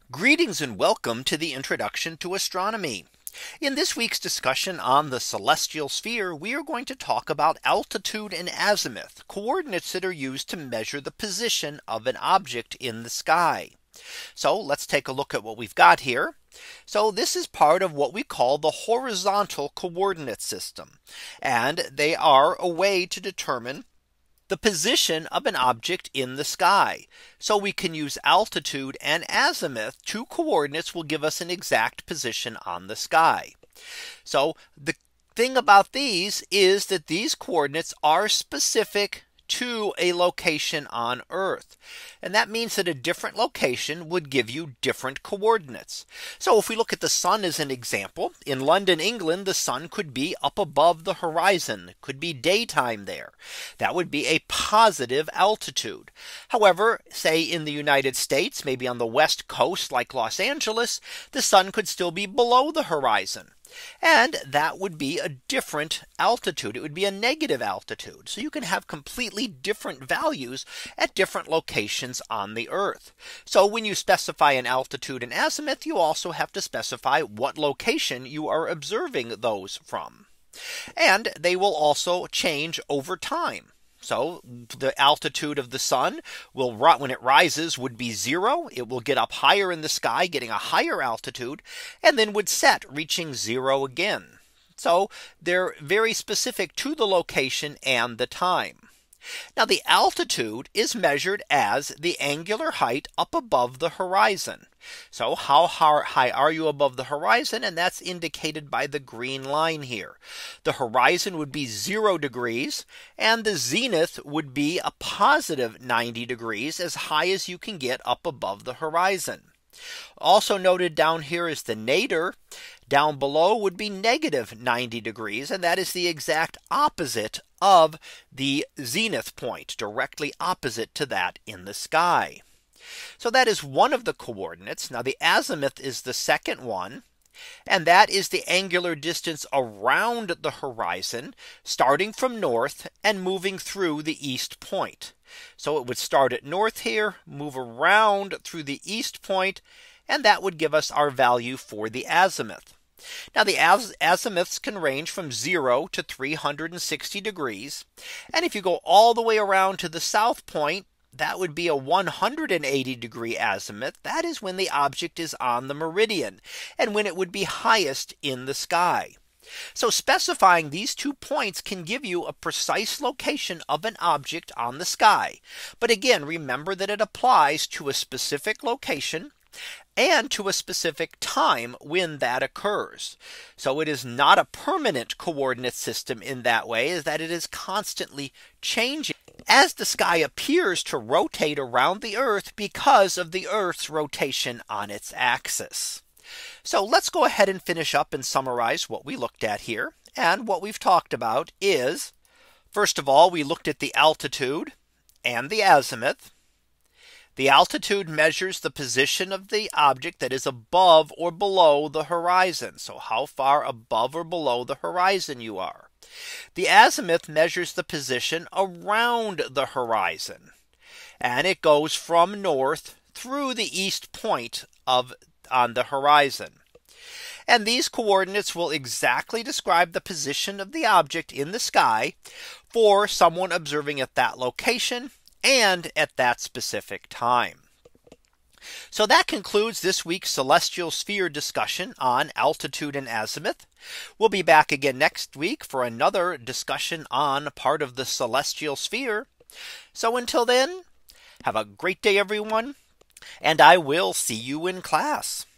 Greetings and welcome to the introduction to astronomy. In this week's discussion on the celestial sphere, we are going to talk about altitude and azimuth, coordinates that are used to measure the position of an object in the sky. So let's take a look at what we've got here. So this is part of what we call the horizontal coordinate system. And they are a way to determine the position of an object in the sky. So we can use altitude and azimuth. Two coordinates will give us an exact position on the sky. So the thing about these is that these coordinates are specific to a location on Earth. And that means that a different location would give you different coordinates. So if we look at the sun as an example, in London, England, the sun could be up above the horizon, could be daytime there. That would be a positive altitude. However, say in the United States, maybe on the west coast like Los Angeles, the sun could still be below the horizon. And that would be a different altitude. It would be a negative altitude. So you can have completely different values at different locations on the Earth. So when you specify an altitude and azimuth, you also have to specify what location you are observing those from. And they will also change over time. So the altitude of the sun will, when it rises, would be 0. It will get up higher in the sky, getting a higher altitude, and then would set, reaching 0 again. So they're very specific to the location and the time. Now the altitude is measured as the angular height up above the horizon. So how high are you above the horizon? And that's indicated by the green line here. The horizon would be 0 degrees and the zenith would be a positive 90 degrees, as high as you can get up above the horizon. Also noted down here is the nadir. Down below would be negative 90 degrees. And that is the exact opposite of the zenith point, directly opposite to that in the sky. So that is one of the coordinates. Now the azimuth is the second one. And that is the angular distance around the horizon, starting from north and moving through the east point. So it would start at north here, move around through the east point, and that would give us our value for the azimuth. Now the azimuths can range from 0 to 360 degrees. And if you go all the way around to the south point, that would be a 180 degree azimuth. That is when the object is on the meridian and when it would be highest in the sky. So specifying these 2 points can give you a precise location of an object on the sky. But again, remember that it applies to a specific location and to a specific time when that occurs. So it is not a permanent coordinate system in that way, is that it is constantly changing as the sky appears to rotate around the Earth because of the Earth's rotation on its axis. So let's go ahead and finish up and summarize what we looked at here. And what we've talked about is, first of all, we looked at the altitude and the azimuth. The altitude measures the position of the object that is above or below the horizon. So how far above or below the horizon you are. The azimuth measures the position around the horizon. And it goes from north through the east point on the horizon. And these coordinates will exactly describe the position of the object in the sky for someone observing at that location and at that specific time. So that concludes this week's celestial sphere discussion on altitude and azimuth. We'll be back again next week for another discussion on part of the celestial sphere. So until then, have a great day, everyone, and I will see you in class.